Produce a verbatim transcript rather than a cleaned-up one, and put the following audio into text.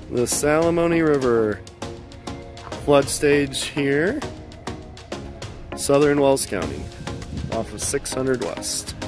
The Salamonie River flood stage here, southern Wells County, off of six hundred West.